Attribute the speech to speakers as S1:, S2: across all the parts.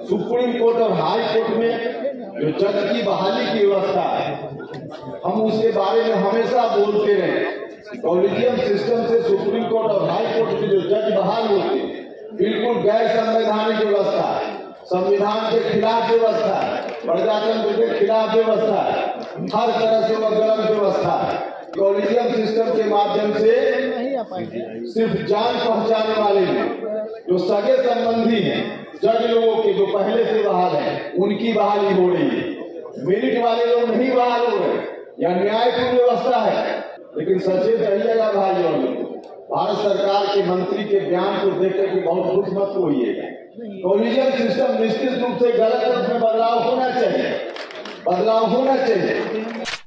S1: Supreme court और high court में जो जज की बहाली की व्यवस्था है, हम उसके बारे में हमेशा बोलते रहे। कॉलेजियम सिस्टम से सुप्रीम कोर्ट और हाई कोर्ट में जो जज बहाल होते हैं, बिल्कुल गैर संवैधानिक व्यवस्था है, संविधान के खिलाफ व्यवस्था है, प्रजातंत्र के खिलाफ व्यवस्था है, हर तरह से वह गलत व्यवस्था है। कॉलेजियम सिस्टम के माध्यम से सिर्फ जान पहचाने वाले जो सगे संबंधी हैं, जज लोगों के जो पहले से बहाल हैं, उनकी बहाली हो रही है। मेरिट वाले लोग नहीं बहाल हो रहे, या न्यायपूर्ण व्यवस्था है। लेकिन सचेत रहिएगा भाई और भारत सरकार के मंत्री के बयान को देखकर के बहुत खुश मत होइएगा। कॉलेजियम सिस्टम निश्चित रूप से गलत है, उसमें बदलाव होना चाहिए, बदलाव होना चाहिए।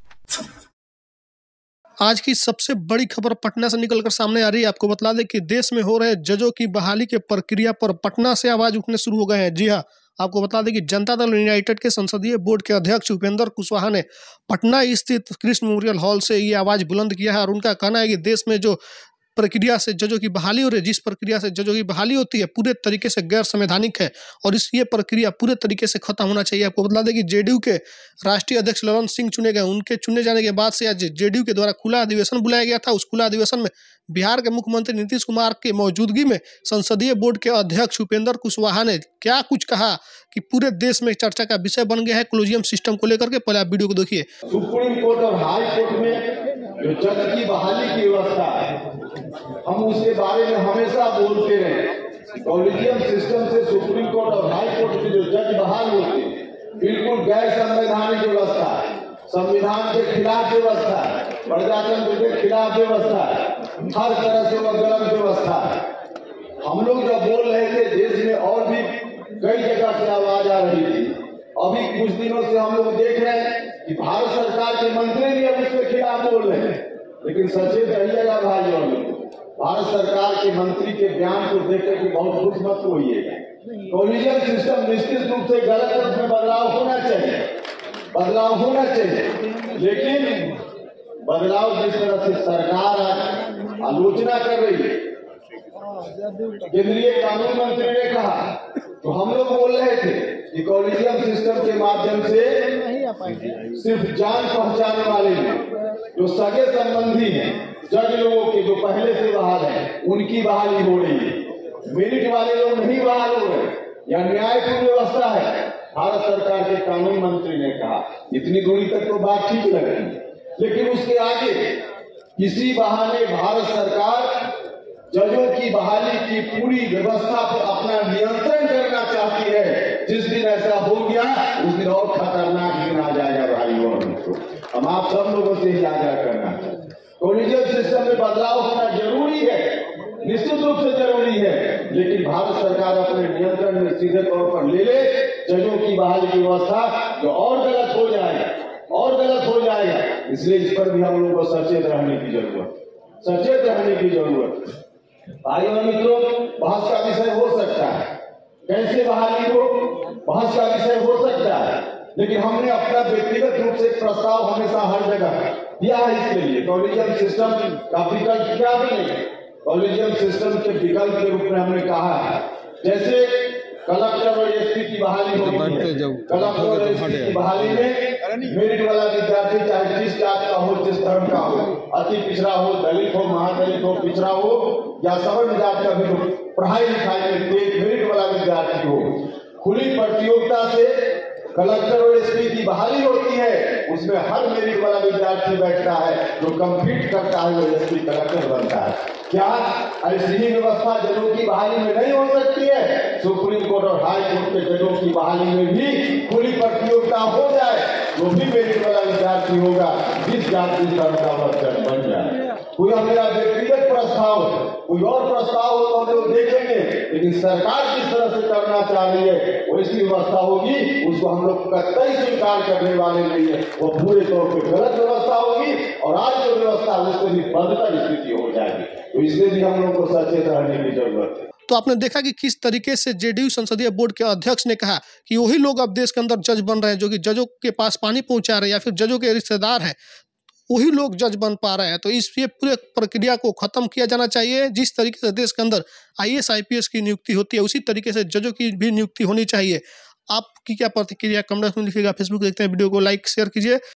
S2: आज की सबसे बड़ी खबर पटना से निकलकर सामने आ रही है। आपको बता दें कि देश में हो रहे जजों की बहाली के प्रक्रिया पर पटना से आवाज उठने शुरू हो गए हैं। जी हां, आपको बता दें कि जनता दल यूनाइटेड के संसदीय बोर्ड के अध्यक्ष उपेंद्र कुशवाहा ने पटना स्थित कृष्ण मेमोरियल हॉल से ये आवाज बुलंद किया है और उनका कहना है कि देश में जो प्रक्रिया से जजों की बहाली हो रही है, जिस प्रक्रिया से जजों की बहाली होती है, पूरे तरीके से गैर संवैधानिक है और ये प्रक्रिया पूरे तरीके से खत्म होना चाहिए। आपको बता दें कि जेडीयू के राष्ट्रीय अध्यक्ष ललन सिंह चुने गए। उनके चुने जाने के बाद से आज जेडीयू के द्वारा खुला अधिवेशन बुलाया गया था। उस खुला अधिवेशन में बिहार के मुख्यमंत्री नीतीश कुमार के मौजूदगी में संसदीय बोर्ड के अध्यक्ष उपेंद्र कुशवाहा ने क्या कुछ कहा कि पूरे देश में चर्चा का विषय बन गया है कॉलेजियम सिस्टम को लेकर के। पहले आप वीडियो को देखिए।
S1: सुप्रीम कोर्ट और हाई कोर्ट में जो जज की बहाली की व्यवस्था है, हम उसके बारे में हमेशा बोलते रहे। कॉलेजियम सिस्टम से सुप्रीम कोर्ट और हाई कोर्ट में जो जज बहाल होते हैं, बिल्कुल गैर संवैधानिक व्यवस्था है, संविधान के खिलाफ व्यवस्था है, प्रजातंत्र के खिलाफ व्यवस्था है, हर तरह से वह गलत व्यवस्था है। हम लोग जब बोल रहे थे, देश में और भी कई जगह से आवाज आ रही थी। अभी कुछ दिनों से हम लोग देख रहे हैं कि भारत सरकार के मंत्री भी अब उसके खिलाफ बोल रहे हैं। लेकिन सचेत रहिएगा भाई और भारत सरकार के मंत्री के बयान को देखकर के बहुत खुश मत होइएगा। कॉलेजियम सिस्टम निश्चित रूप से गलत है, उसमें बदलाव होना चाहिए, बदलाव होना चाहिए। लेकिन बदलाव जिस तरह से सरकार आलोचना कर रही है, केंद्रीय कानून मंत्री ने कहा, तो हम लोग बोल रहे थे कि कॉलेजियम सिस्टम के माध्यम से सिर्फ जान पहचाने वाले जो सगे संबंधी हैं, जज लोगों के जो पहले से बहाल हैं, उनकी बहाली हो रही है। मेरिट वाले लोग नहीं बहाल हो रहे, या न्यायपूर्ण व्यवस्था है। भारत सरकार के कानून मंत्री ने कहा, इतनी दूरी तक तो बात ठीक लग रही है। लेकिन उसके आगे किसी बहाने भारत सरकार जजों की बहाली की पूरी व्यवस्था पर अपना नियंत्रण करना चाहती है। जिस दिन ऐसा हो गया, उस दिन और खतरनाक दिन आ जाएगा भाइयों और मित्रों। हम आप सब लोगों से ही आग्रह करना चाहते हैं, कॉलेजियम सिस्टम में बदलाव होना जरूरी है, निश्चित रूप से जरूरी है। लेकिन भारत सरकार अपने नियंत्रण में सीधे तौर पर ले ले जजों की बहाली की व्यवस्था, जो और गलत हो जाएगा, और गलत हो जाएगा। इसलिए इस पर भी हम लोगों को सचेत रहने की जरूरत, सचेत रहने की जरूरत। भाइयों और मित्रों, बहस का विषय हो सकता है, कैसे बहाली हो, बहस का विषय हो सकता है। लेकिन हमने अपना व्यक्तिगत रूप से प्रस्ताव हमेशा हर जगह दिया है। इसके लिए कॉलेजियम सिस्टम का विकल्प क्या भी नहीं है। कॉलेजियम सिस्टम के विकल्प के रूप में हमने कहा है, जैसे कलेक्टर और एसपी की बहाली होगी है। कलेक्टर और एसपी की बहाली में मेरिट वाला विद्यार्थी चाहे जिस जात का हो, जिस धर्म का हो, अति पिछड़ा हो, दलित हो, महादलित हो, पिछड़ा हो या सवर्ण जात का भी हो, पढ़ाई लिखाई में तेज मेरिट वाला विद्यार्थी हो, खुली प्रतियोगिता से कलेक्टर और एसपी की बहाली होती है। उसमें हर मेरिट वाला विद्यार्थी बैठता है, जो कम्पीट करता है वो एसपी कलेक्टर बनता है। क्या ऐसी ही व्यवस्था जजों की बहाली में नहीं हो सकती है? सुप्रीम कोर्ट और हाई कोर्ट के जजों की बहाली में भी खुली प्रतियोगिता हो जाए, जो भी मेरिट वाला विद्यार्थी होगा, जिस जात जिस धर्म का वह बन जाए। कोई मेरा व्यक्तिगत प्रस्ताव है, कोई और प्रस्ताव हो तो हम लोग देखेंगे। लेकिन सरकार जिस तरह से करना चाह रही है वैसी व्यवस्था होगी, उसको हम लोग कतई स्वीकार करने वाले नहीं है। वो पूरे तौर पर गलत व्यवस्था होगी और आज जो व्यवस्था है उससे भी बदतर स्थिति हो जाएगी। तो इसलिए भी हम लोग को सचेत रहने की जरूरत है।
S2: तो आपने देखा कि किस तरीके से जेडीयू संसदीय बोर्ड के अध्यक्ष ने कहा कि वही लोग अब देश के अंदर जज बन रहे हैं जो कि जजों के पास पानी पहुंचा रहे हैं या फिर जजों के रिश्तेदार हैं। वही लोग जज बन पा रहे हैं। तो इस ये पूरे प्रक्रिया को ख़त्म किया जाना चाहिए। जिस तरीके से देश के अंदर IAS IPS की नियुक्ति होती है, उसी तरीके से जजों की भी नियुक्ति होनी चाहिए। आपकी क्या प्रतिक्रिया कमेंट में लिखिएगा। फेसबुक देखते हैं, वीडियो को लाइक शेयर कीजिए।